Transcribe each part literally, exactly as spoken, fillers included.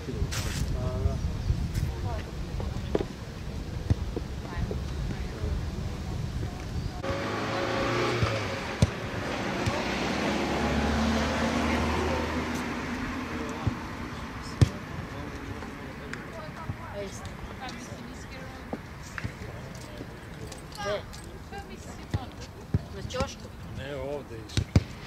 Ne, ovdje isto.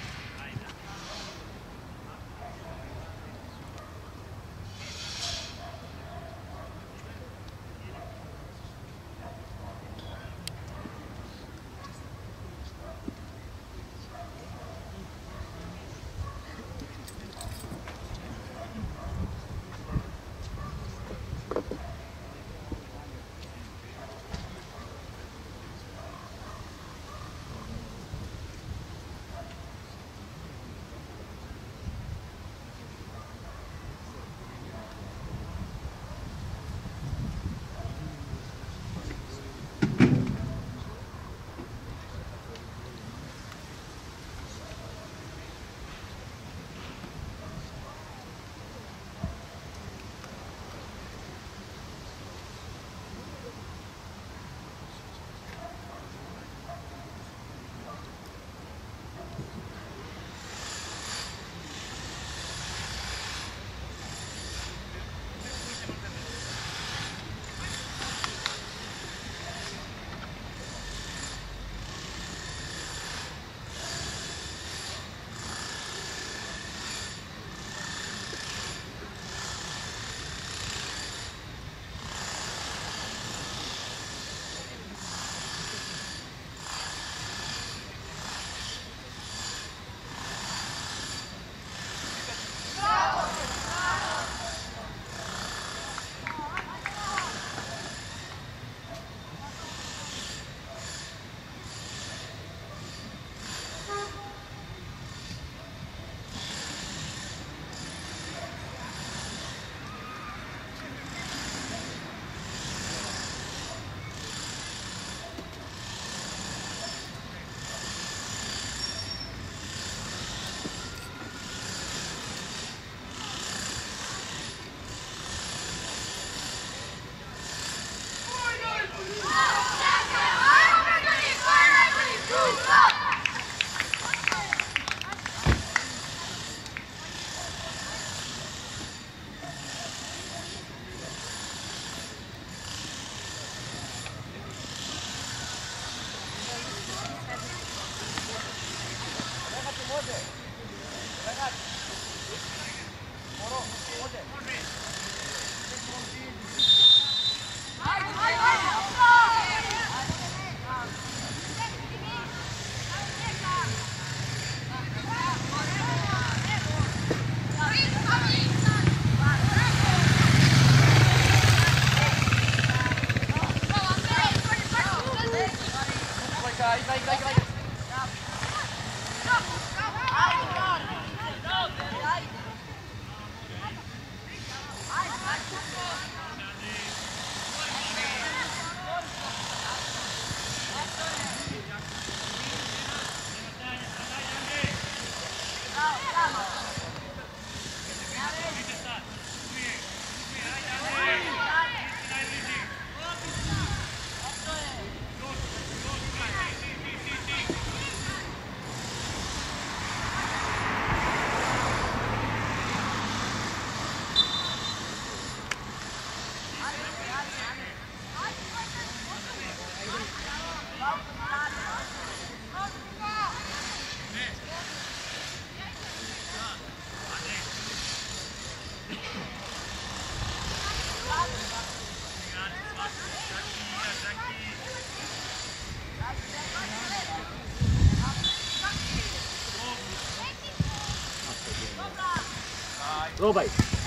Probaj.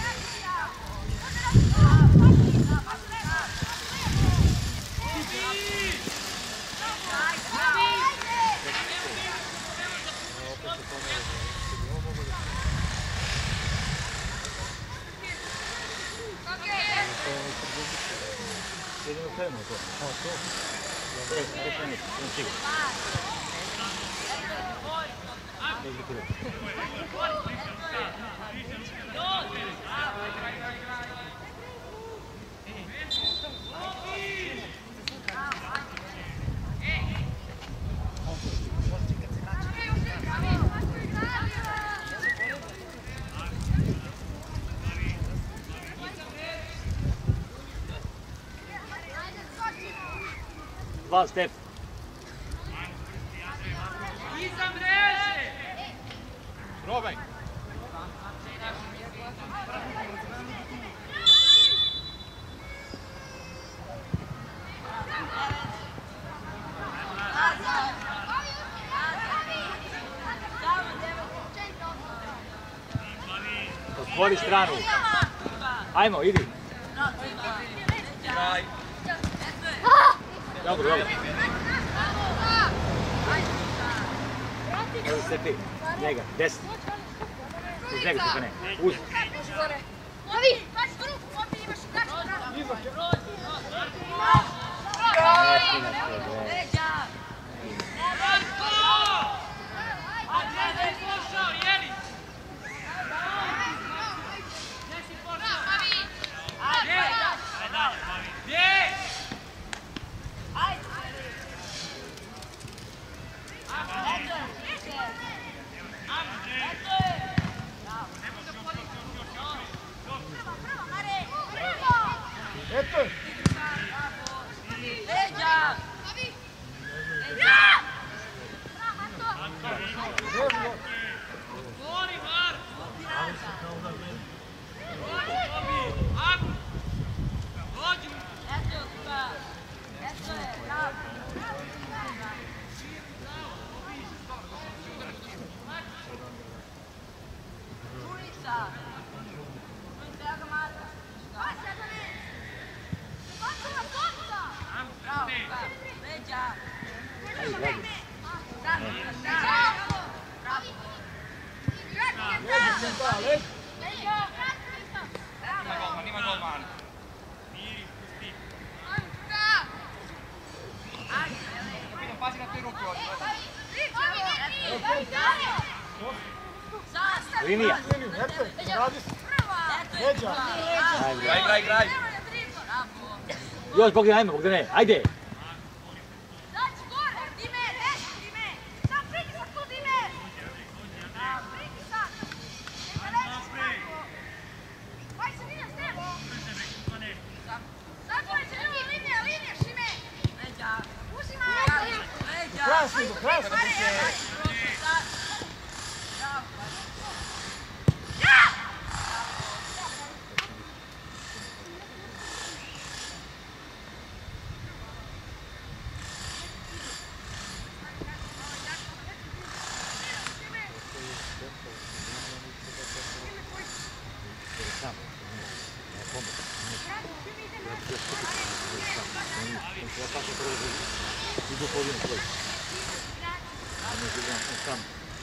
Jedino krenu to. A, to? To je krenu, to je sigurno. Dva step. Iza mreže! Probaj. Otvori stranu. Ajmo, idi. Dobro, dobro. Evo se ti. Njega, desno. Uz njega se ne. Uz. Linija. Graj, graj, graj. Još Bogdan, ajmo Bogdane, ajde. Krasno, krasno. Idu po ovim tvoj. Ne želim sam.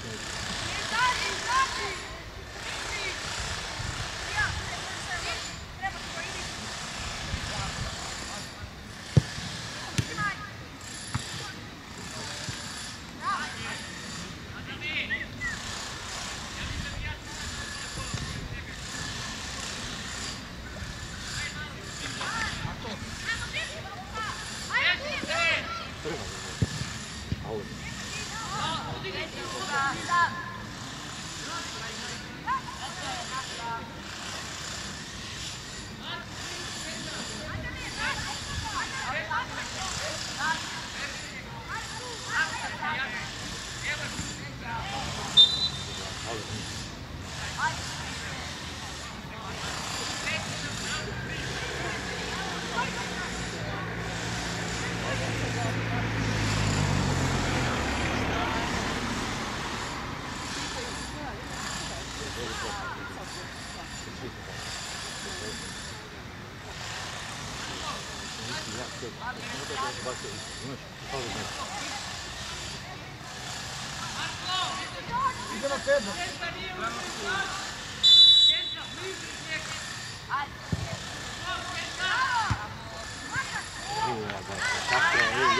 Idemo Pedro.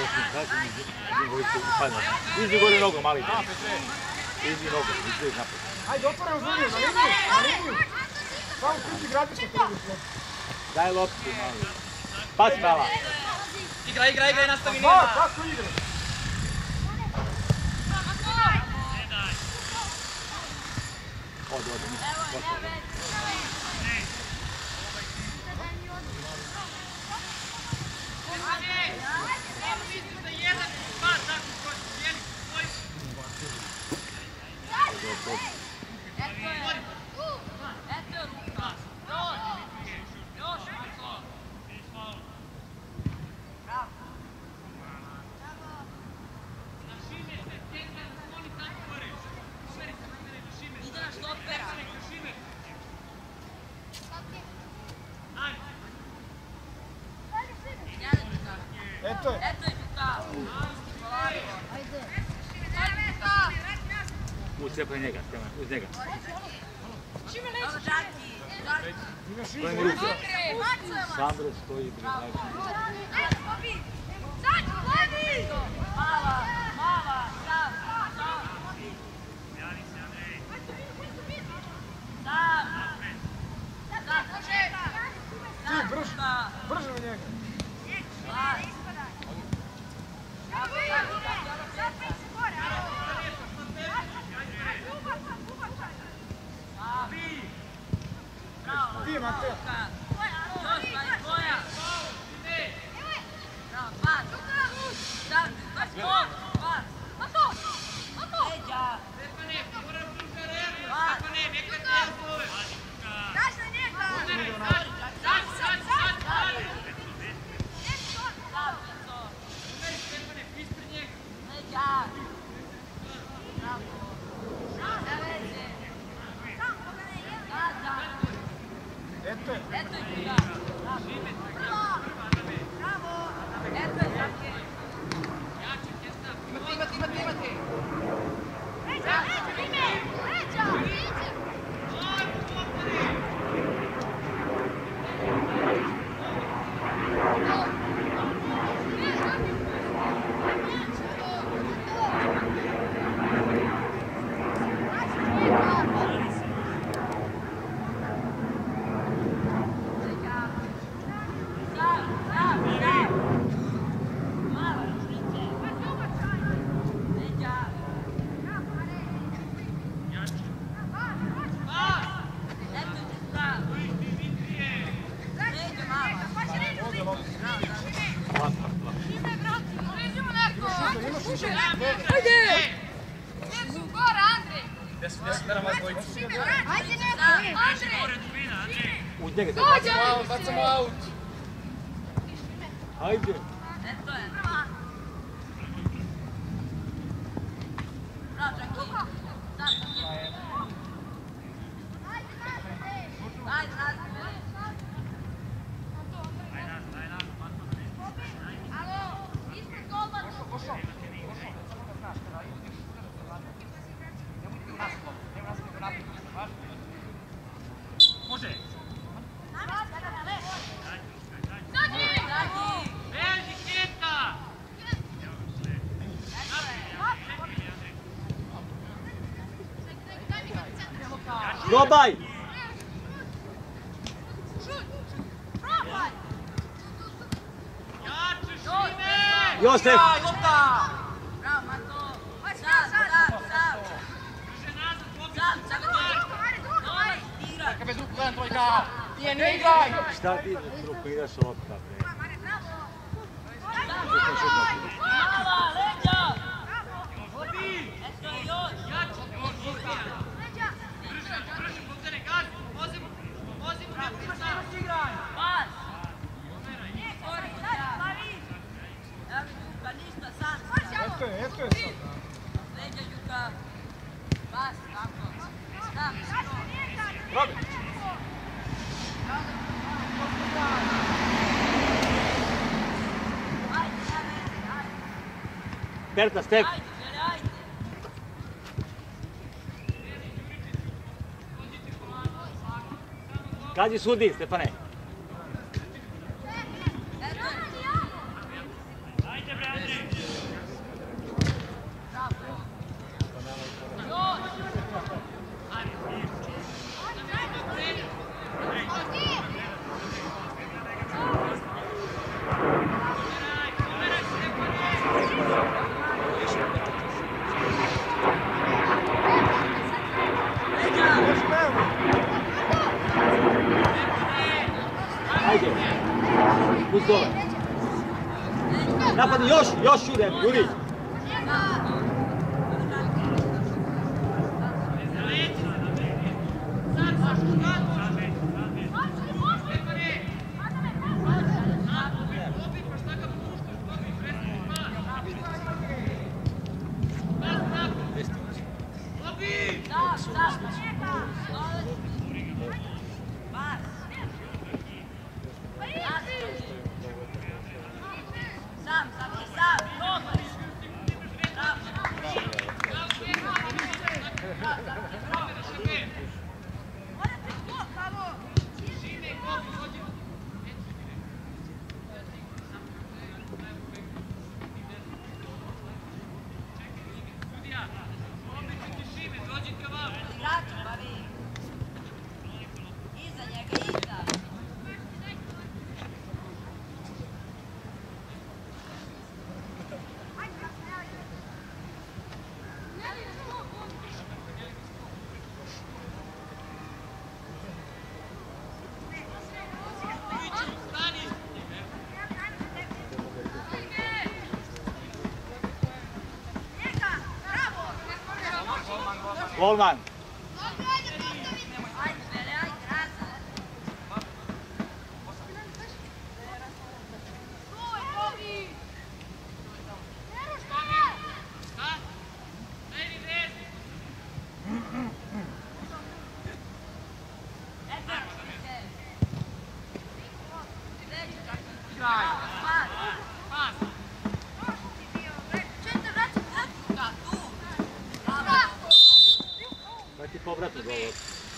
Izi gore nogom, ali. Izi nogom, izi napad. Ajde, otvoreno za liniju, na liniju, na liniju. Samo kriči gradište kada bi šlo. Daj loptu malo. Pas prava. Igra, igra, igra i nastavi Pa, nema. kako igra? Odi, odi. Eto je. Uz sve njega, uz njega. Imaš Koji mi igra. ruku? Sandro stoji. Ti, brže, brže u njega. Ti, Mateo. Eto je. Imati, imati, imati! Uz njega se Malo, bacamo aut. Ajde. Probaj! Josef! Čekaj, bez ruku, gledam tvoj kao. Nije, ne igraj! Šta ti ruku ideš lopta, bre? Eto je, eto je sad. Robi. Berta, step! Kaži sudi, Stefane. Stani, još, još Jure, Juri. Golman. Daj ti povrat u govor.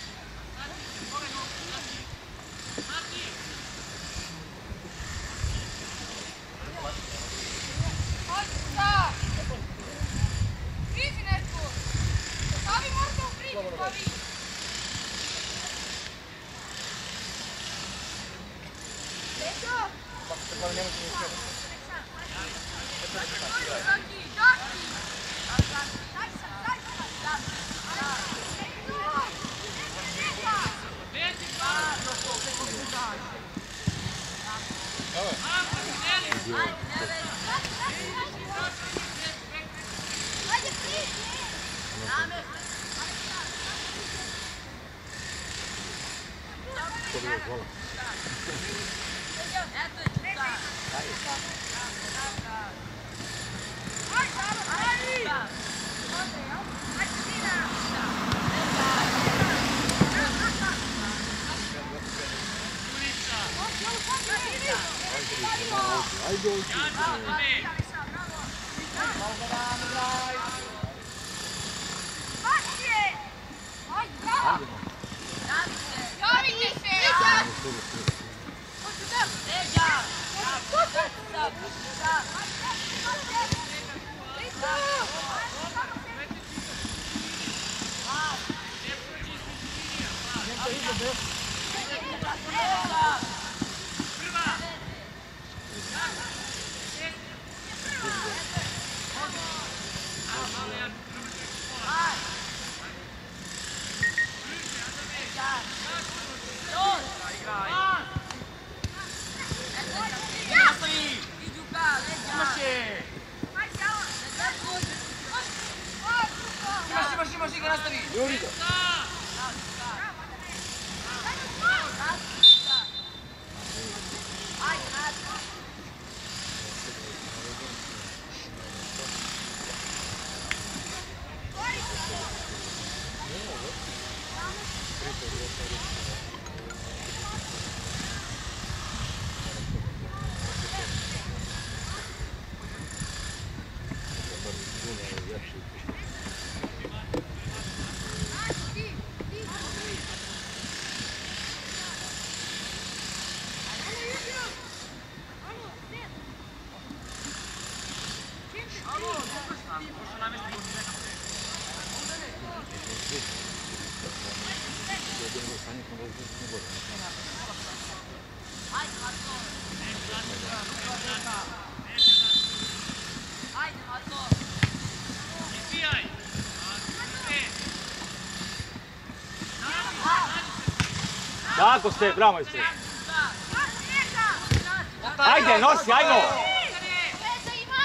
Tako ste, bravo ste. Ajde, nosi, ajmo!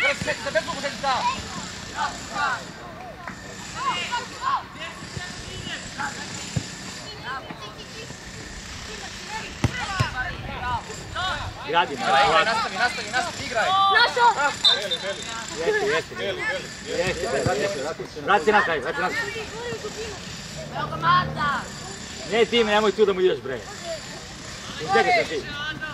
Se bez ruku sedi stav. Gradi, Igraj, igraj, nastavi, nastavi, nastavi, igraj. Našo! Jesi, jesi, jesi. Vrati se na kraj, vrati se na kraj. Evo ga Mata! Ne ti, nemoj tu da mu ideš bre. Čekaj se ti.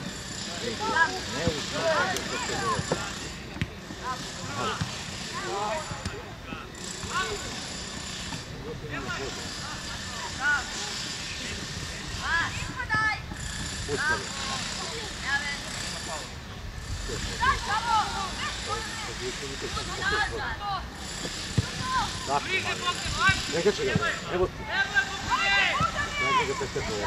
Tako, neka će ga, evo ti. Neka ga prestrpuje.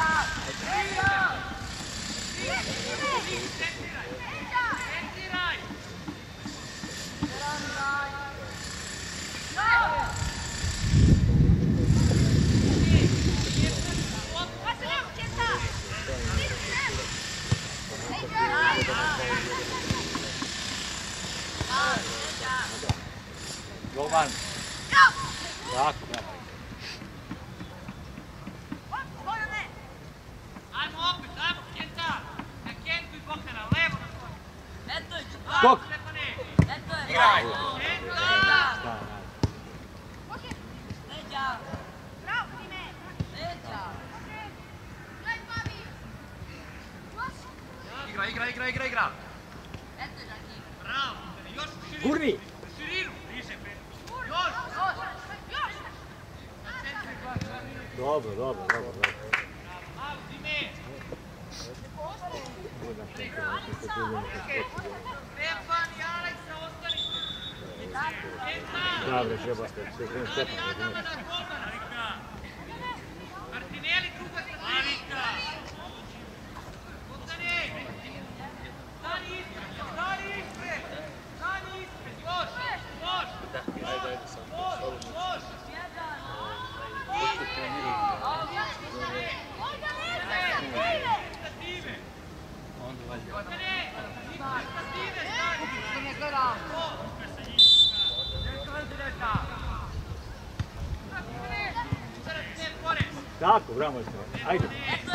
Golman. Tako, tako. Ajmo opet, ajmo, Kenta! Na Kentu i Bogdana, levo na skoro! Eto je! Skok! Eto je! Igraj. Kenta! Leđa! Bravo, Dime! Leđa! Igra, igra, igra, igra, igra. Eto je, Žaki! Bravo, još u širinu! Gurni! U širinu! Više, pe! Još! Dobro, dobro, dobro, dobro. Bravo, Dime! Stefan i Aleksa, ostanite! Kenta! Dobro, žeba ste, sve krenu Dani Stefan. Adama na golmana! Martinelli, druga stranica! Bogdane! Stani ispred, stani ispred! Stani ispred, još! Još! Još, još! Tako, bravo je sve. Ajde.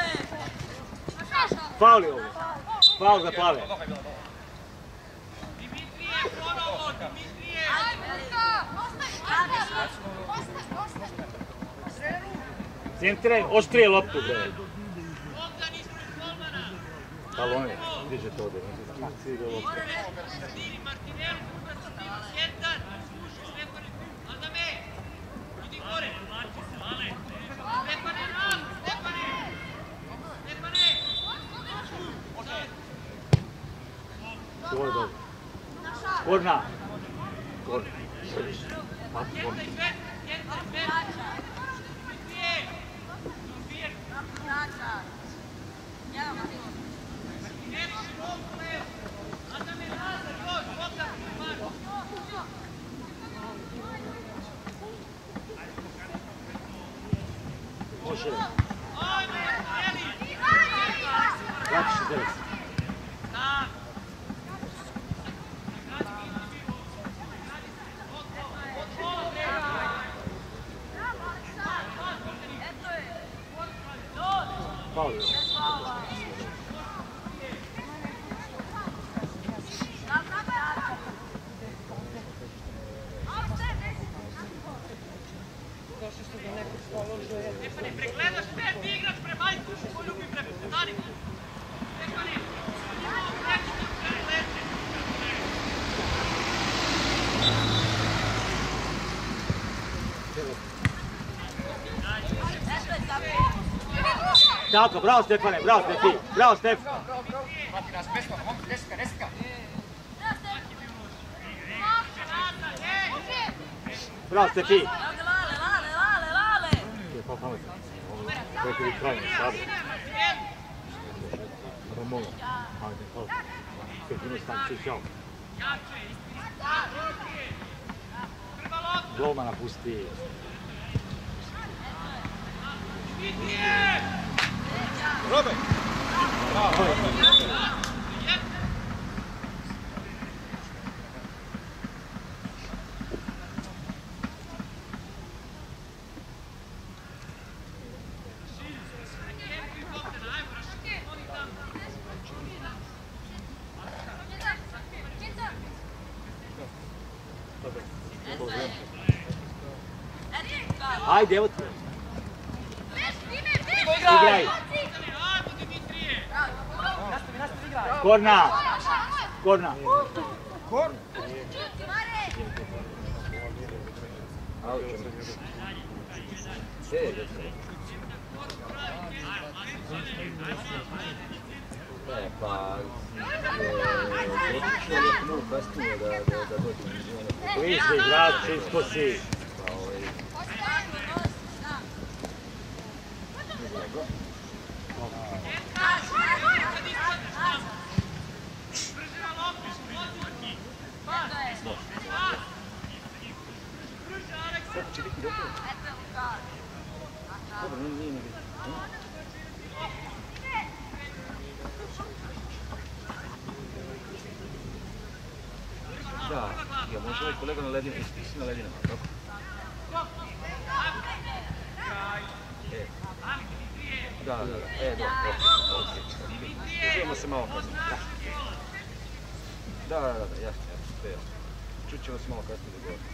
Faul je ovo. Faul za plave. Dimitrije, ponovo, Dimitrije! Centre, oštrije loptu, bre. Bogdan ispred golmana! Balone, dižete ovdje. Cilje loptu. Stini, Martinelli, druga stranica, jedan! Slušaj, Stefane, Adame! Idi gore! Stefane, raz! Stefane! Stefane! Ovo je dobro. Korna. Korna. Pa, Kenta korna. i Petar, Kenta i Petar! Dimitrije! Dimitrije! Martinelli, široko levo! Adame, Lazar, još! Bogdan, Marko! Može. Ajmo, Martinelli! Vrati se devet. Da! Faul je ovo. Stefane, pregledaš peti igrač pre majku, ko ljubi pre... Stani! Stefane, imamo preču da preleće! Tako, bravo Stefane, bravo Stefi, bravo Stef. Prati nas, pesma, momci, deska, deska. Bravo Stefi. Evo ga Lale, Lale, Lale, Lale! Pa pametno. Ovo je prvi kraj, sada. Romolo. Pametno, hvala. Stefino stanče i ćao. Golmana pusti. Robe! Ajde, evo ti. Ko igraj! Igraj. Ajmo Dimitrije! Nastavi, nastavi, igraj! Korna. Korna. Kor! E, pa... Otično je puno kasnije da dođe iz one... Bliže, grad, čisto si. Pa ovaj... Brzina loptu, vodi! Pas! Pas! Brže, Aleksa! Kako će biti dobro? Dobro, nije nije nije. Da, ja možda ovaj kolega na ledinu, ti si na ledinama, tako? E. Da, da, da, e, da, okej, okej. Čujemo se malo kasnije. Da, da, da, jasno, jasno, to je jasno. Čut ćemo se malo kasnije da govorimo.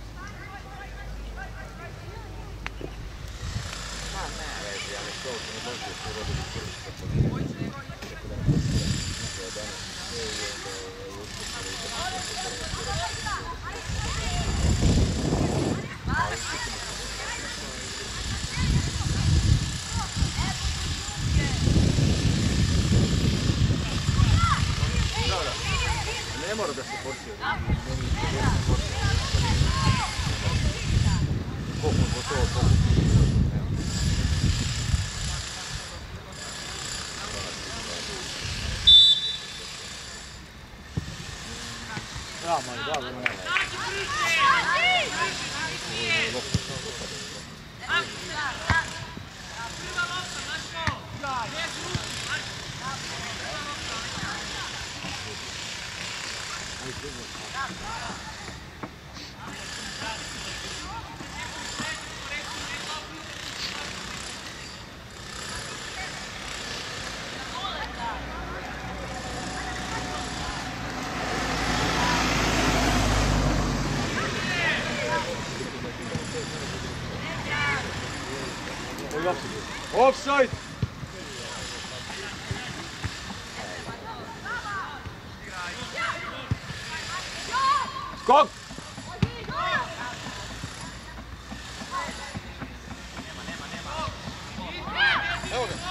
Ma ne, vezi, ja ne što, ne možete su rodili prviš kako nije. Tako da ne poslije, mislim da danas sve i onda je uspješno i tako da se korentirati. Ali čutimo se. Da, da. Ne mora da se forsira. Ne mora da se forsira. Koliko gotovo, koliko. Da, moj, da, da, da. Offside! Skok! Evo ga!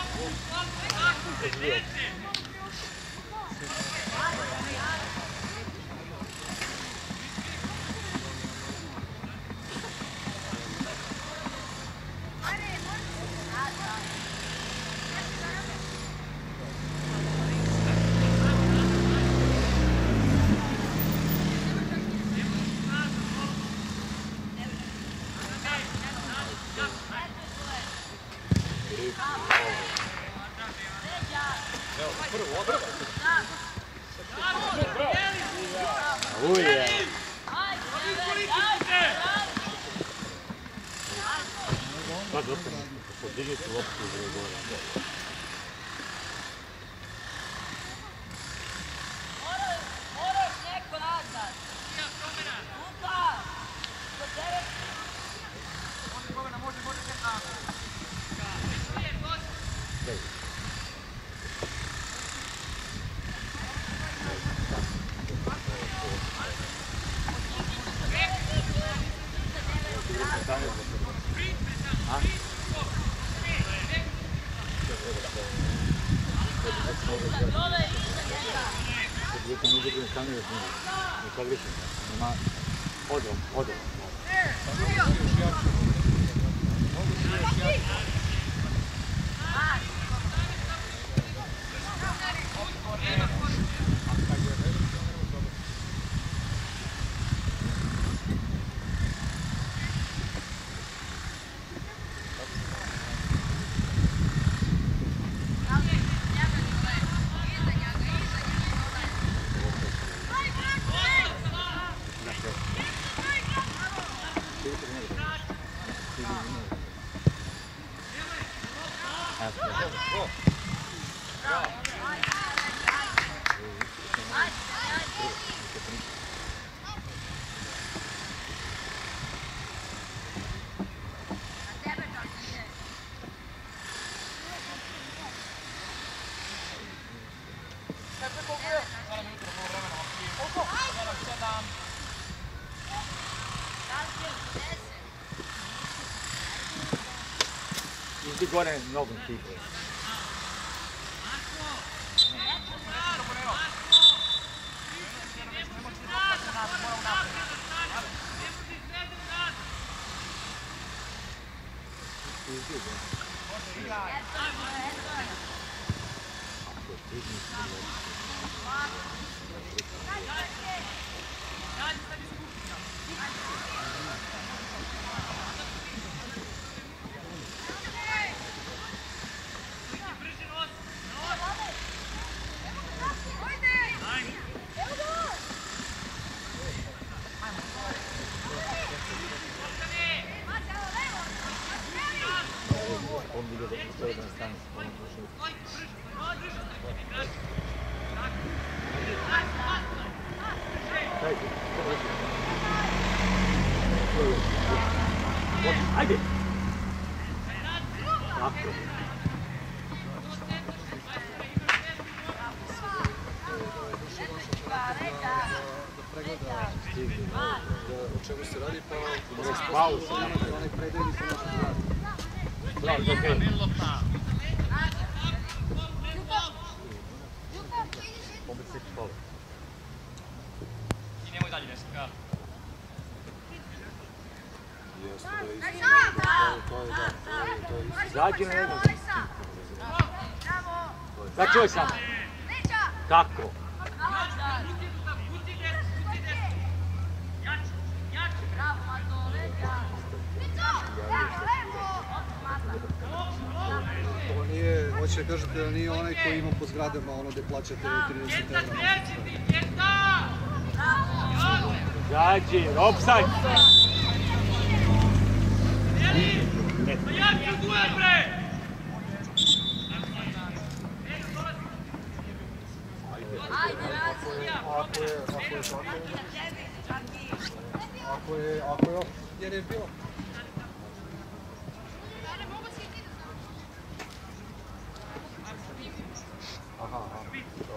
Uje. Pa dobro, podignite loptu u gore. Moraš neko nazad. Luka! Kod tebe. Može, može, ne znam. Uvijek mi uzeti stane da snima. Nikad više. Nema odrom, odrom. Idi gore nogom ti. On vidio da postoje jedan stan s ovom dušom. Dajte, ajde! Tako. O čemu se radi, pa Pauza se napravi. onaj predajnik se može raditi. Bravo, okej. Opet se škole. I nemoj dalje desetka. Jeste, to je isto. To je, da, to je, to je isto. Zađi na jedno. Da čuj sam. Tako. To nije, hoće da kažete da nije onaj koji ima po zgradama ono gde plaćate trideset evra. Zađi, offside. Ako je, ako je tako, ako je, ako je, jer je bilo. Aha, aha.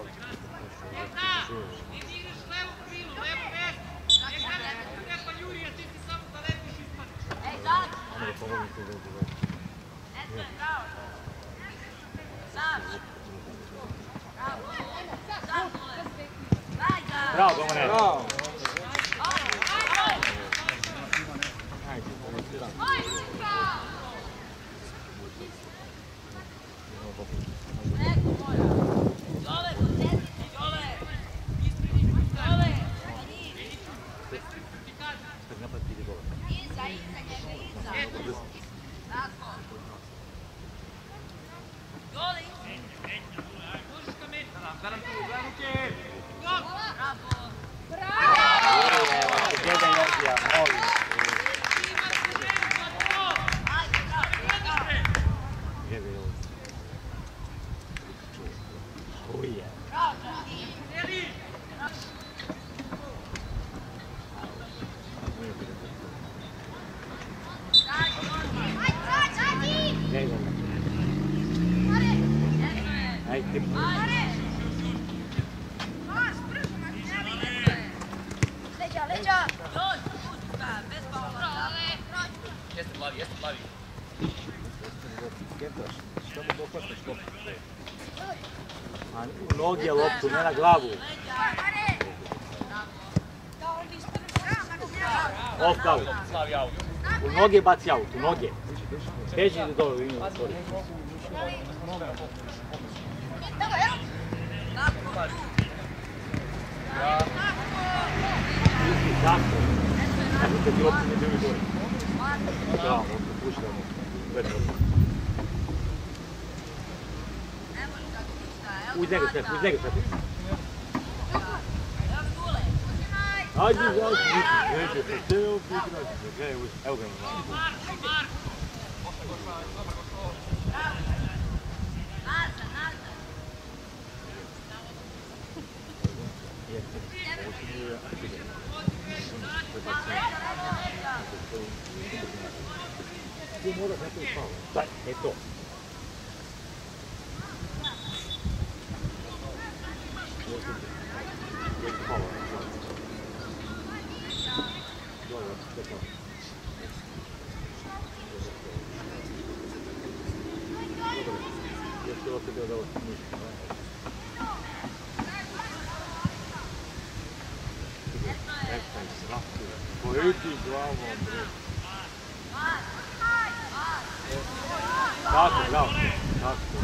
Bravo, Domane. Bravo. Jeste plavi, jeste plavi. Samo dohvataš loptu. A u noge loptu, ne na glavu. Off out. Slavi out. U noge baci out, u noge. Beži do dole, vini u stvari. Isti tako. Kako kad ti loptu ne bili gore. Da, ovdje puštamo. Već loptu. Uz njega sve, uz njega sve. Ajde, ajde, neće se te opet igrati. Evo ga ima. Ti moraš na to i pao. Daj, e to. će opet da ovo ništa. Ekaj svaki, pojedi glavom, bre. Tako, bravo, tako.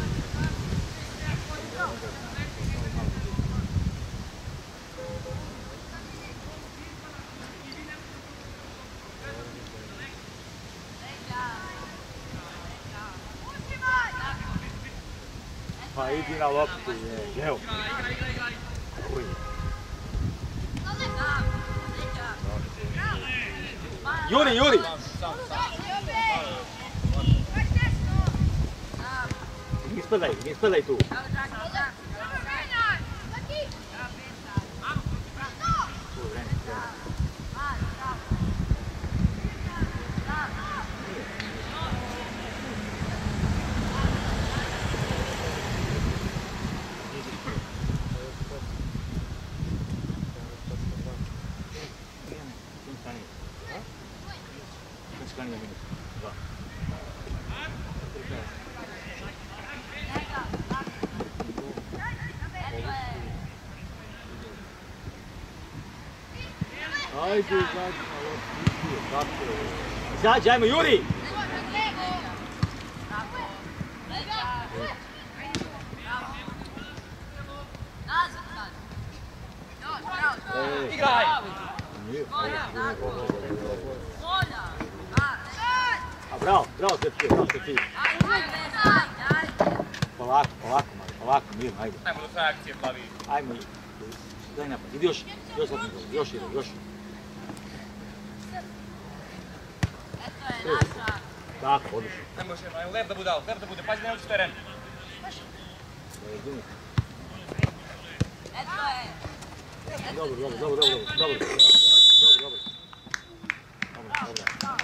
Pa idi na loptu, evo. Juri, Juri! Ne spadaj, ne spadaj tu. Ajde, izađi na loptu, tako je. Izađi, ajmo, Juri! Igraj! A bravo, bravo Srpke, bravo Srpke. Polako, polako, polako, mirno, ajde. Ajmo do svoje akcije, plavi. Ajmo, daj napad, idi još, još napad, još ide, još. Tako, odlično. Ne može, ajmo lep da bude, lep da bude, pazi da ne uči teren. Dobro, dobro, dobro, dobro, dobro, dobro, dobro, dobro. Dobro, dobro.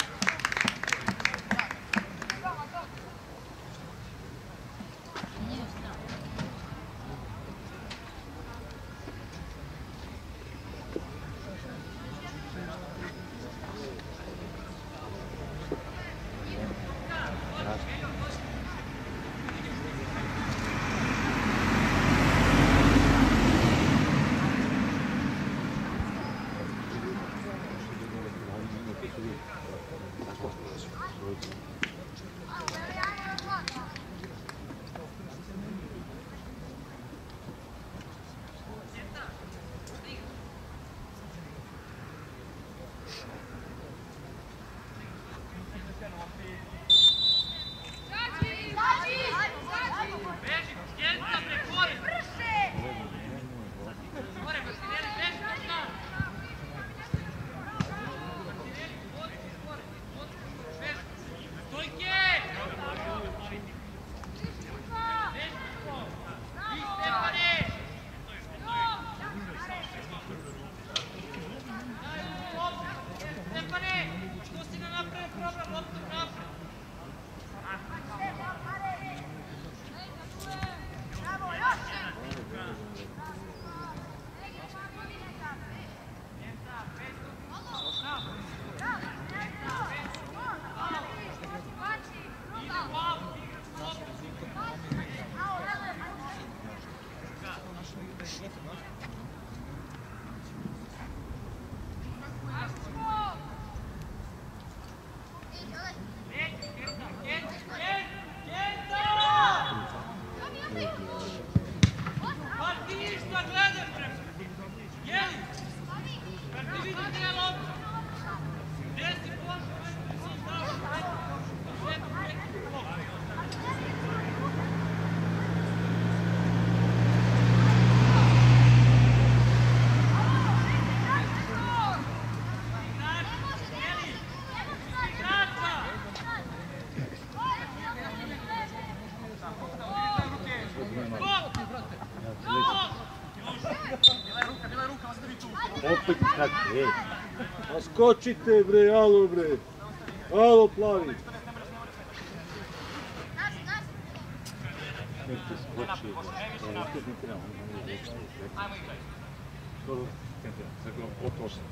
Opet kako, ej. A skočite bre, alo bre. Alo plavi. Neki skoči. Ajmo igraj. Skoro, tako, otošno.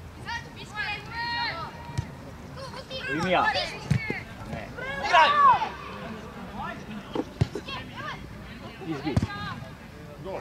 Linija. Ne. Igraj! Izbi. Gol.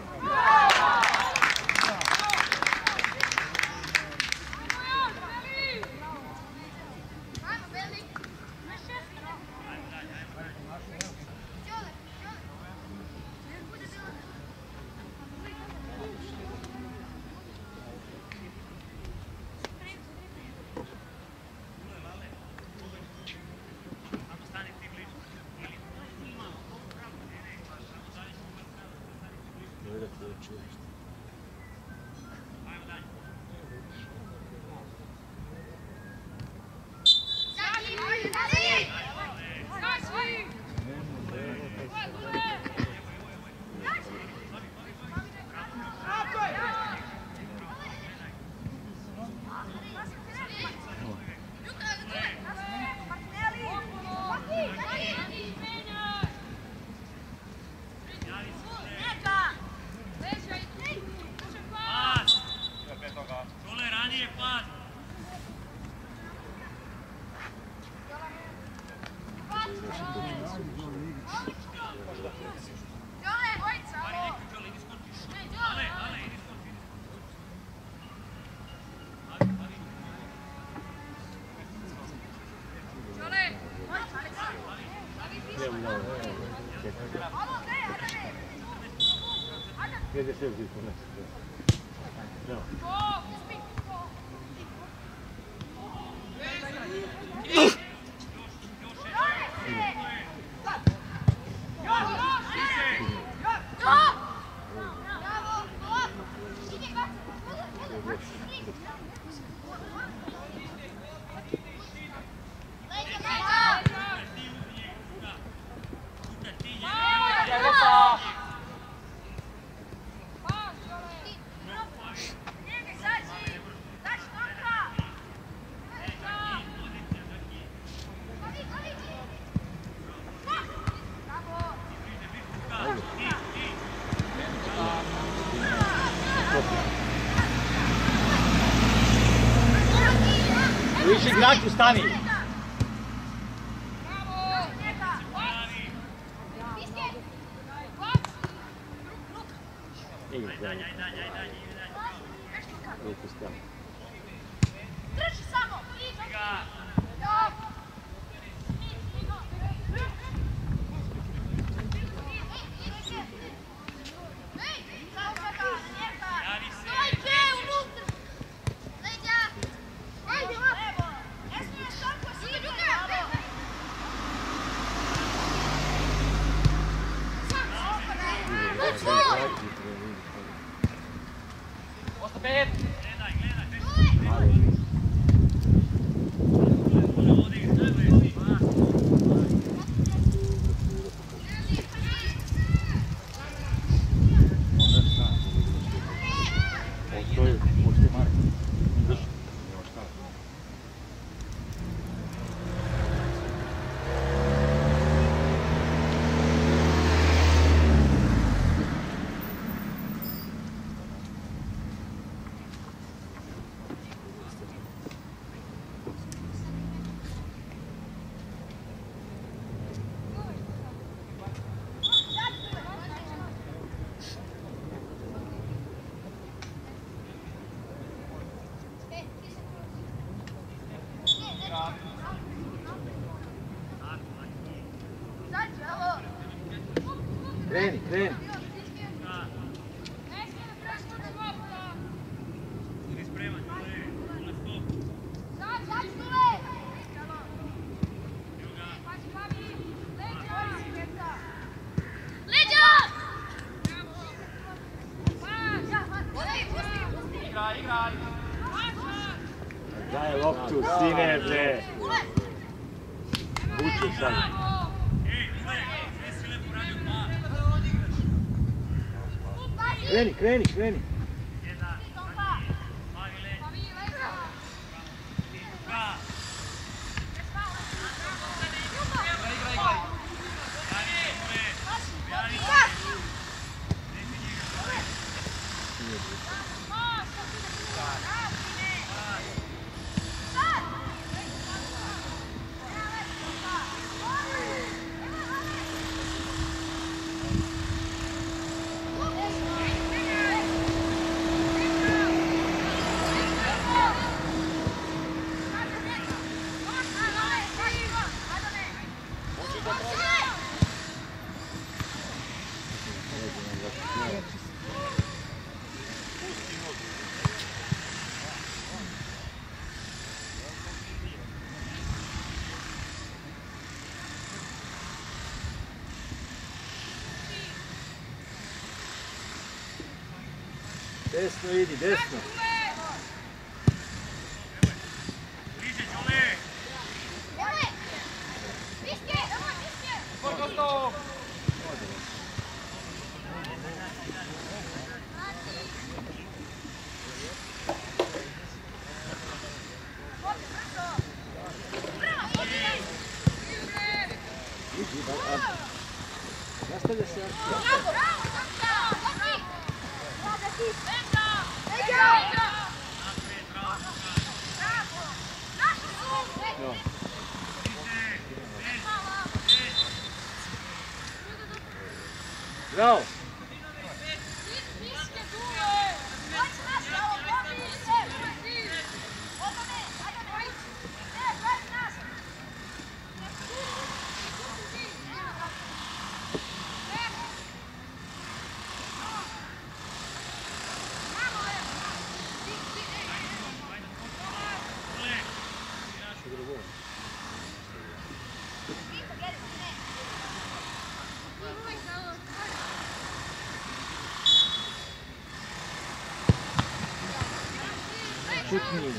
Vede se vidi con me. No. Više igraču stani! Drži samo! Pet! Kreni, kreni. Daj loptu, sine, bre. Vuči sad. Kreni, kreni, kreni. Desno idi, desno. Bliže, Đole! Gotovo! Idi, nastavlja se akcija. Bravo! Šutni.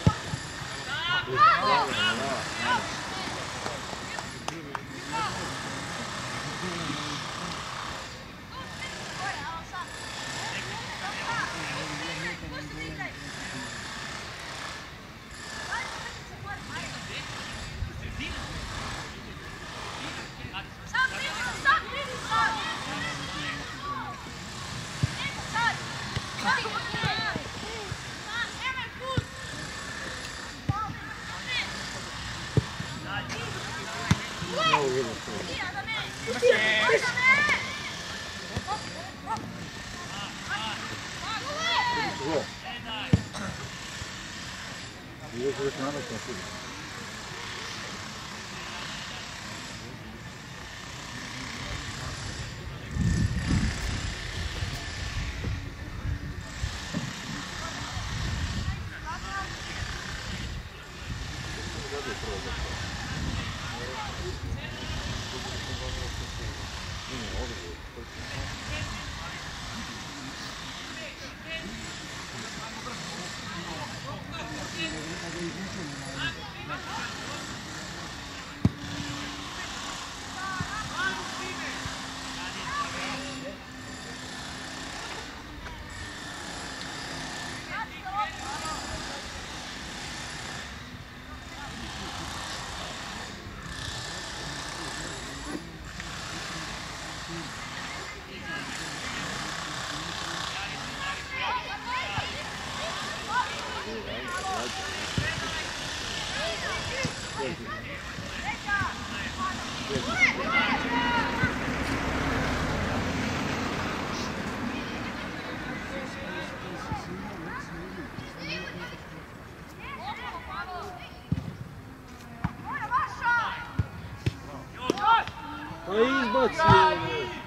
Pa izbaci!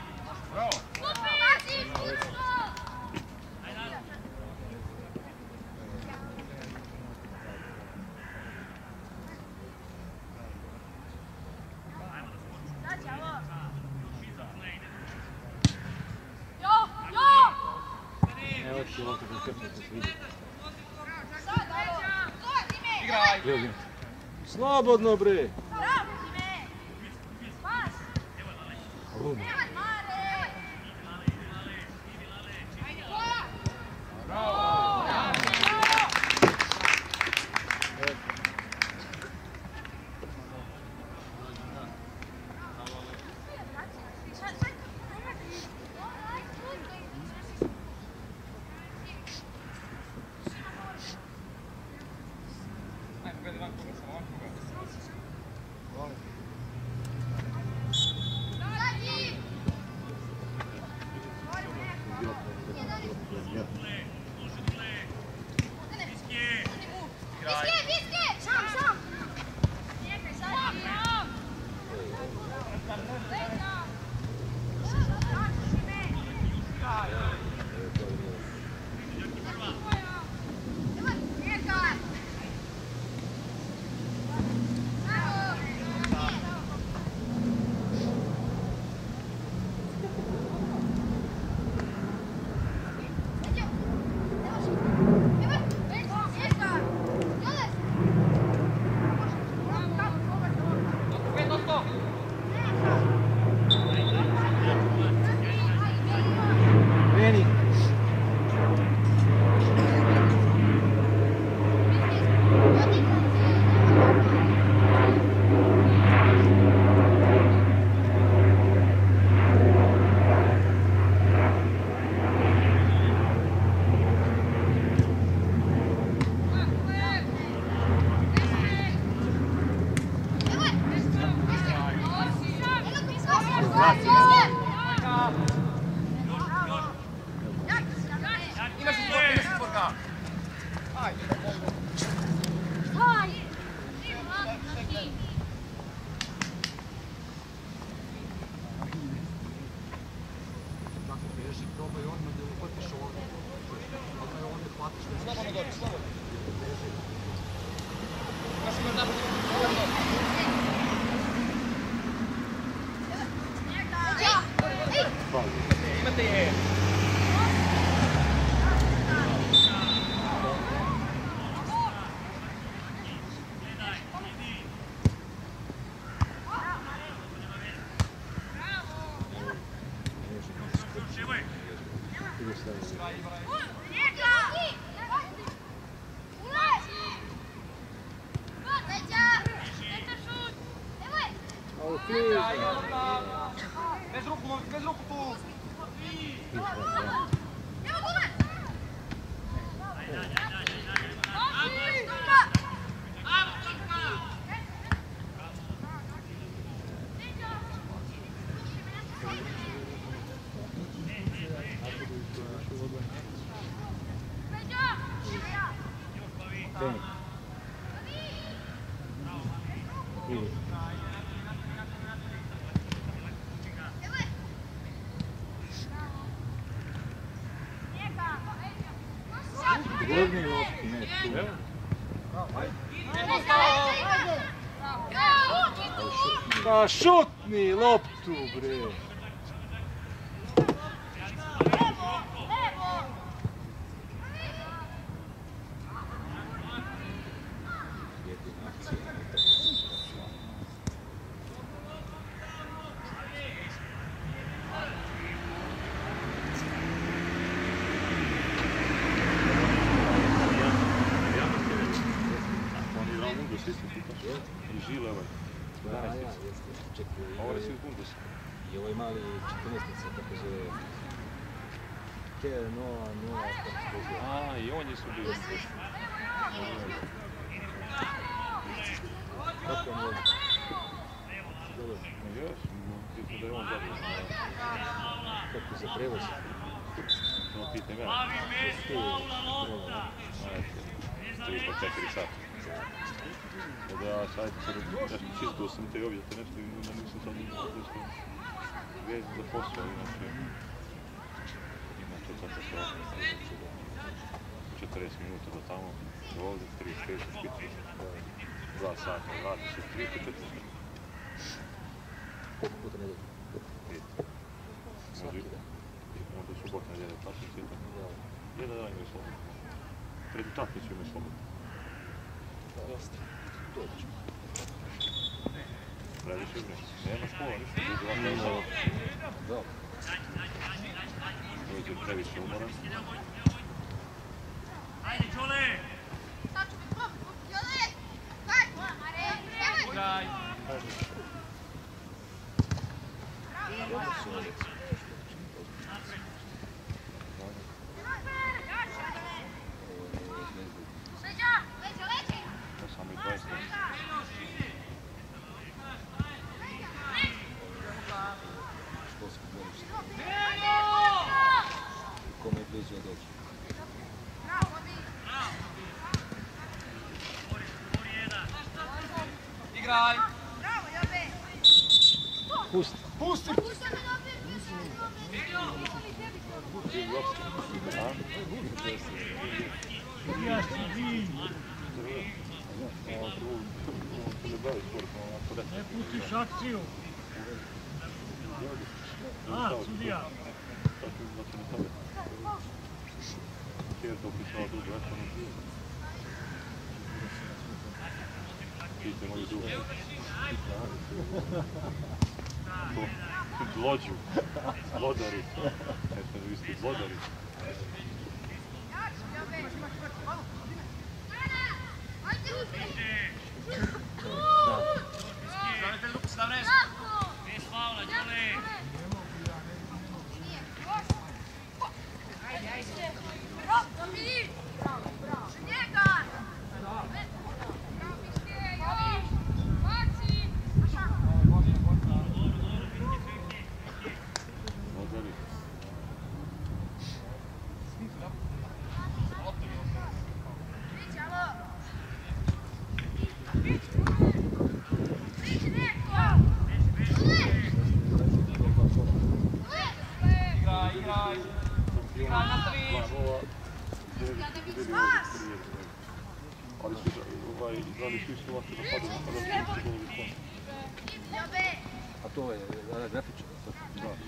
Evo ti ovako da krpne se vidi. Igraj! Slobodno bre! Luno. Imaš izbor, imaš izbor ga. Ajde. Slobodno dođi, slobodno. Imaš izbor da budu. Imate je. Bez ruku, bez ruku tu. Gornji lopti, ne tu. Pa šutni loptu, bre. I ovaj mali četrnaestica, kako zove K nula nula. A, i on je su bili. Kako on je? Još, bitno da je on zabio. Kako za prevoz? No, pitaj ga. tri pa četiri sata. Da, sad nešto čisto sam te ovdje nešto i da nisam sad nešto vezan za posao, inače inače sad se četrdeset minuta do tamo, do ovdje, trideset pet špiti, dva sata, vrati se, tri po četiri špiti. Koliko puta ne dođe? Pet. Onda subotna nedelja, tačno svijeta. Jedan dan imaju slobodno. Pred utakmicu imaju slobodno. Dosta. Dođe. Previše vremena. Nema škola, ništa. Nema ovo. Da. Dođe previše umoran. Ajde, Đole! Igraj. Dobro su uvijek. Samo i dvadeset. Školsko dvorište. Kome je blizu je doći. Igraj. Pusti. Pusti. Ne pustiš akciju. A, sudija. Zlođu. Zlodari. Eto, vi ste zlodari. Stavite ruku, stavne. Bez faula, Đole. Šampion, dva nula, ali su ovaj, igrali su isto ovako napadali, napadali su isto golovi fond. A to je grafično? Da, da.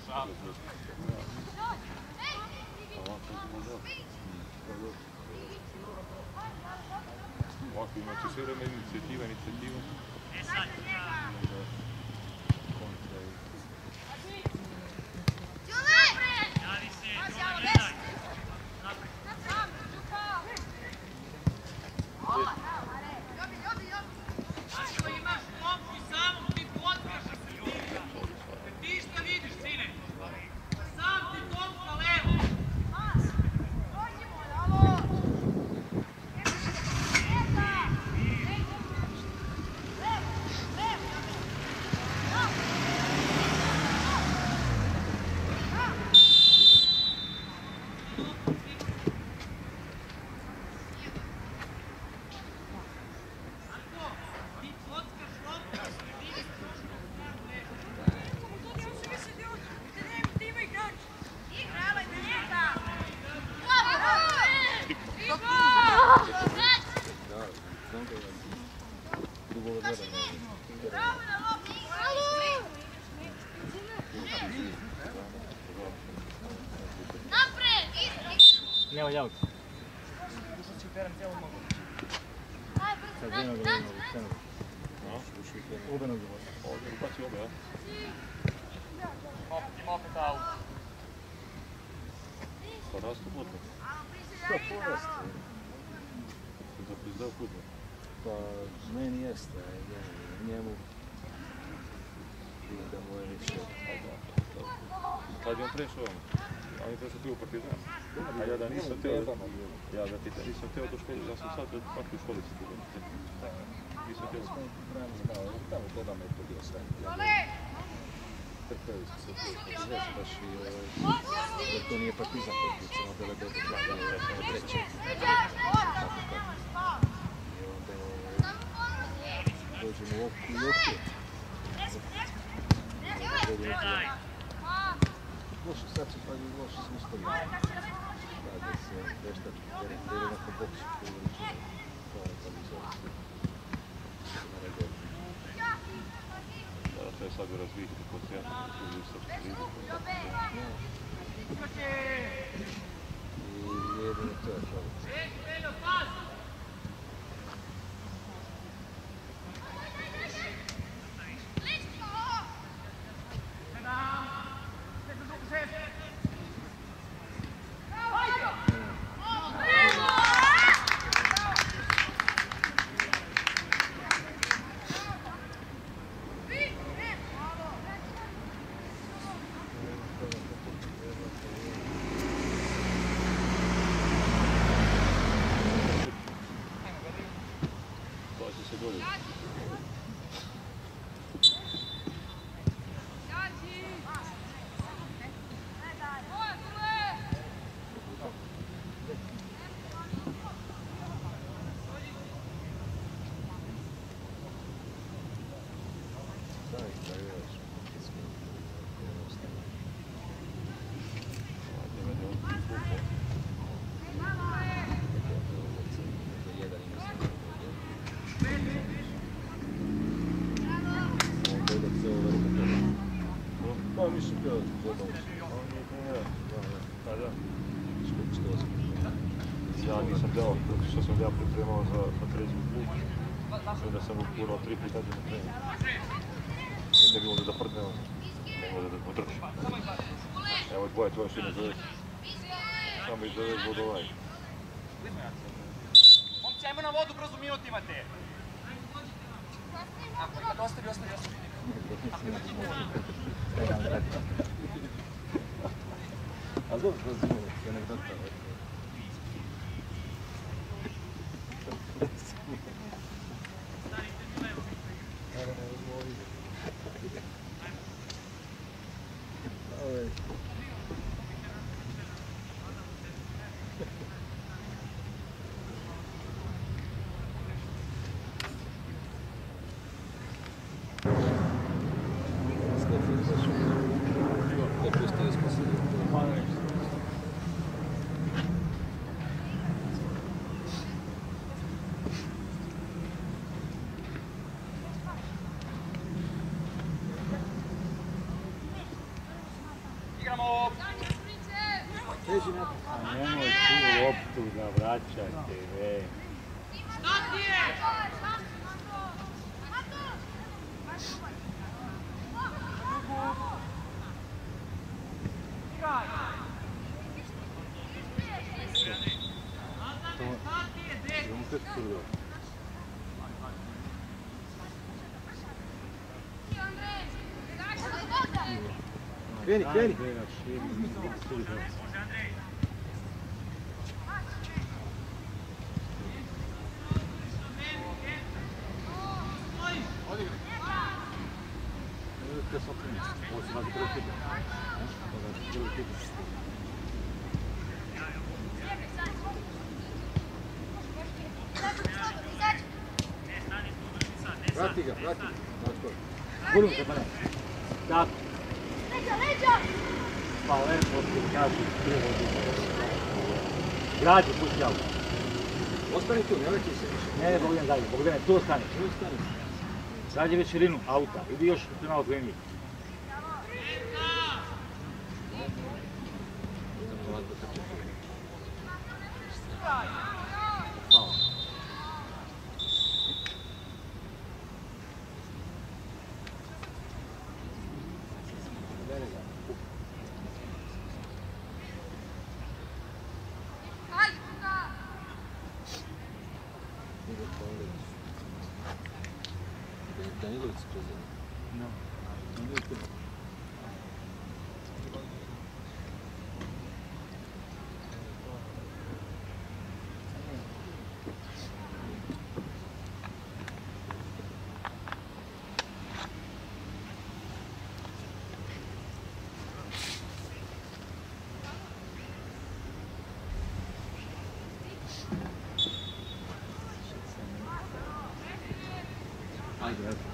Ovako uzimo da. Ovako imate sve vreme inicijativa, inicijativa. Ako imaš loptu samom ti potkaš se igra. Jer ti šta vidiš, sine? Sam ti topka levo. Ti potkaš loptu u sredini. Nema javka. Sad jednog ga vidimo u scenu. Ubenog ga vodi. Ovdje upaci obe, ja? Opet aut. Pa rastu plotno. Što porast? Da prizdao plotno. Pa meni jeste, a njemu vidim da mu je više. Kad je on prešao ono? On je prešao tu u Partizan. A ja da nisam teo, ja da ti nisam teo do škole, ja sam sad pak u školi sam bilo. Nisam teo. Tamo dodam je to bio sve. Trpeli smo se sve se baš i jer to nije Partizan koji je samo bile do treće. I onda dođemo u okvir. Loše, sad su pa i loše smo ustavili. Rade se veštački teren, gdje je neko boksu koji je uređeno. To je pa mi zove sve. Na redu. Da, to je sad razvijeti kod cijena, tu je srpski ligu. I jedino to je to. Ja nisam dao, zato što sam ja pripremao za, za treći klub. Onda sam upurao tri puta na trening. Onda bi mogli da prdne on. Ne može da potrči. Evo dvoje tvoje što ne zoveš. Samo ih zoveš vodovaj. Momci, ajmo na vodu, brzo minut imate. Kad ostavi, ostavi, ostavi. A dobro, razumijemo, je anegdota. Depois tem as conseguidas. Igramo! A nemoj tu loptu da vraćate, ve. Šta ti je? Kreni, kreni! Vrati ga, vrati ga. Gurum se pa ne. Tako. Leđa, leđa! Pa lepo ti kaži krivo. Građi, pusti auto. Ostani tu, ne leći se više. Ne, ne, Bogdan dalje. Bogdane, tu ostani. Tu ostani. Građi već širinu auta. Idi još prema okreniji. Danilović prezent. No. Ajde, ajde.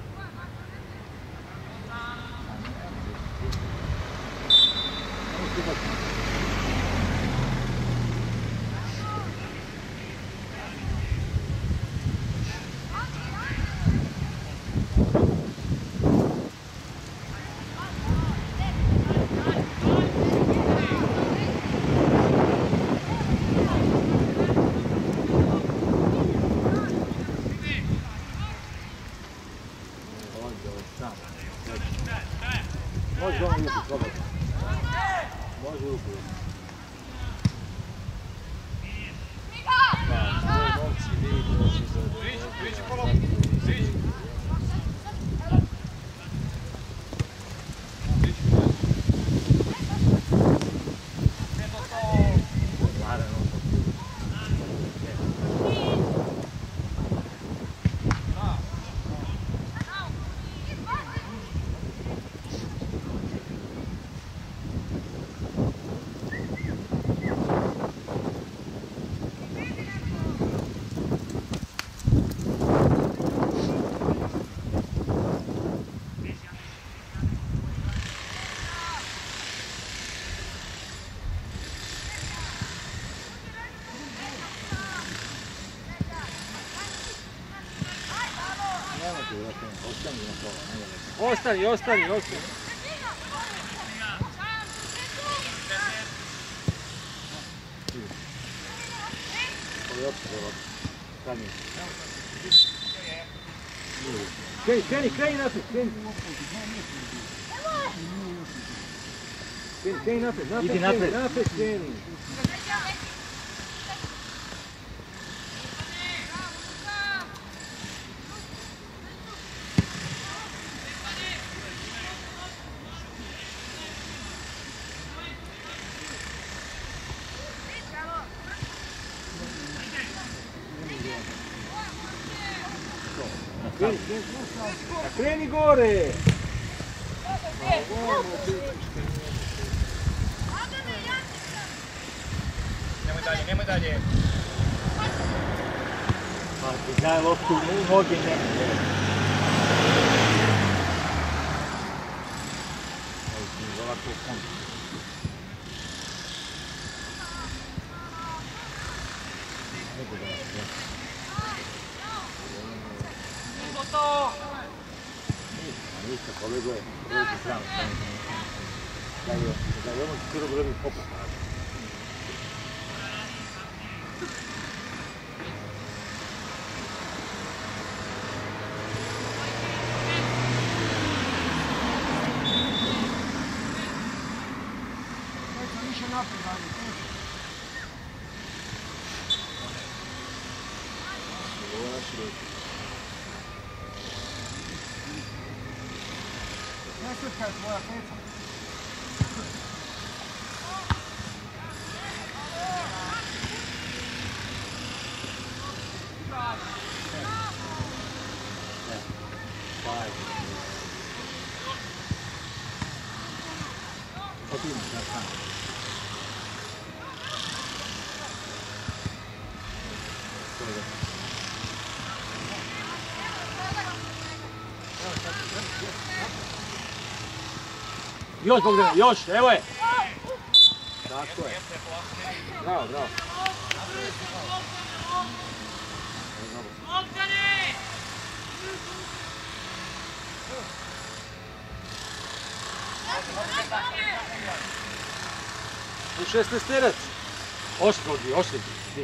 Može on ruku, slobodno. Može ruku. Priđi, priđi po loptu, priđi. Ostani, ostani, ostani. Kreni, kreni, kreni naprijed, kreni. Kreni, kreni naprijed, naprijed, Idi naprijed. kreni, naprijed, kreni. Kreni, kreni, a kreni gore! Nemoj dalje, nemoj dalje. Pa ti daj loptu u noge, ne. Ovako u kontu. To! Ništa, polegao je. Polegao je stranu. Da je, da je ono cijelo vrijeme poput. Više naprijed dalje. Ovo naši ljudi. Nesretka je tvoja peca. Otim, da sam. Još Bogdane, još, evo je! Tako je. Bravo, bravo. Bogdane! U šesnaesterac. Ošli Bogdi, ošli.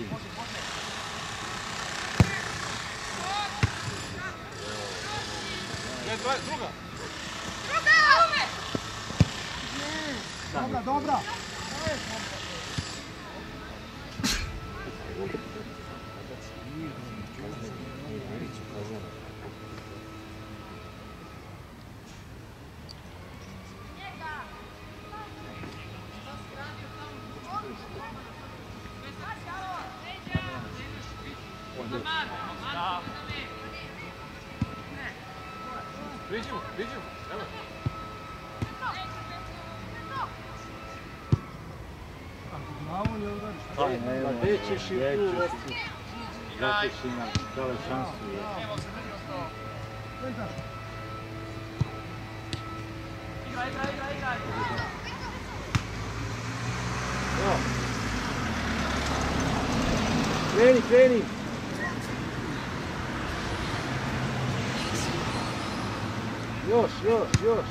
Druga, dobra. Priđu, priđu, evo. Glavu ne udariš. Aj, ne, gdje ćeš i tu loptu? Zato si nam dale šansu. Pentaš. Igraj, igraj, igraj, igraj! Kreni, kreni! Još, još, još!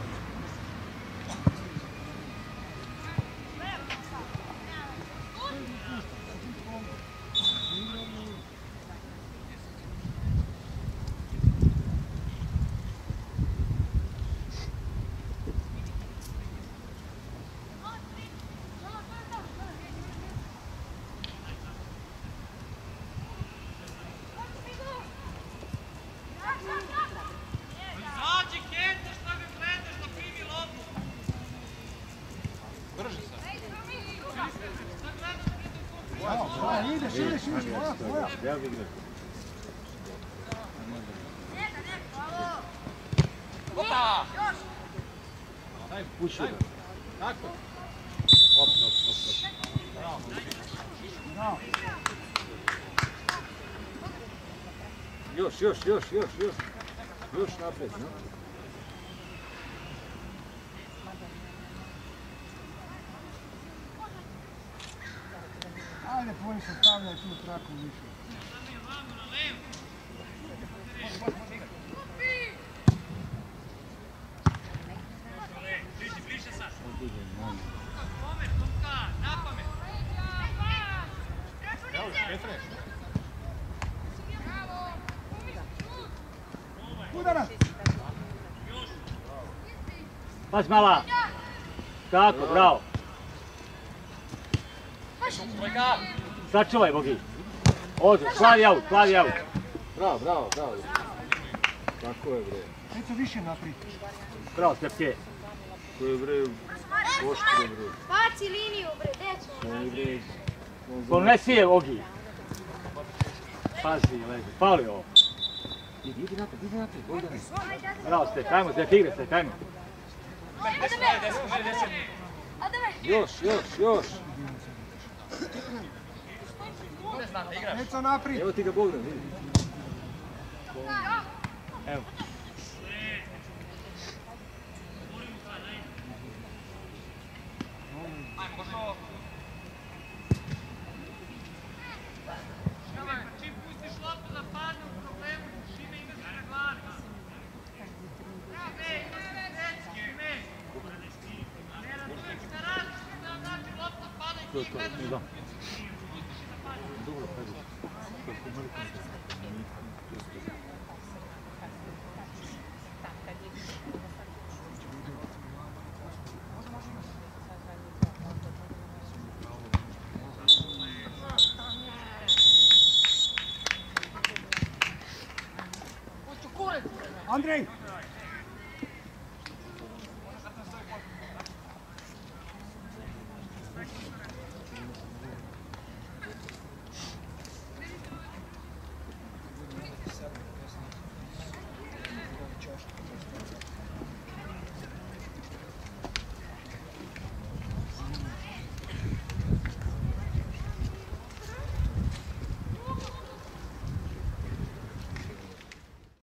Zađi, Kenta, šta ga gledaš da primi loptu? Drži se. Šta gledaš pred u kupu? Ajde, ideš, ideš, ideš, tvoja, tvoja. Ja vidim. Opa! Daj, puši ga. Tako. Op, op, op, op. Bravo. Još, još, još, još, još. Još napred, no? Ajde, tvoji se stavljaj tu traku više. Vamo na levo. Bliži, bliže sad. Pomer, Tomka, na pamet. Evo, Petre. Udarac! Pas mala. Tako, bravo. Trojka. Sačuvaj, Bogi. Odu, plavi aut, plavi aut. Bravo, bravo, bravo. Tako je, bre. Peco više naprijed. Bravo, Stepke. To je, bre, oštro, bre. Baci liniju, bre, dečko. To je, bre. Ponesi je, Bogi. Pazi, leži. Pali ovo. Idi, idi napred, idi napred, Bogdane. Bravo, Step, ajmo, Step, igre se, ajmo. Još, još, još. Peco naprijed. Evo ti ga Bogdan, vidi. Evo. Čim pustiš loptu da padne u problemu, Šime ima se na glavi. Šime, ima se dečki, Šime. Ne To je to, ne da. Dobro, hajde. Kako Amerikan Andrej!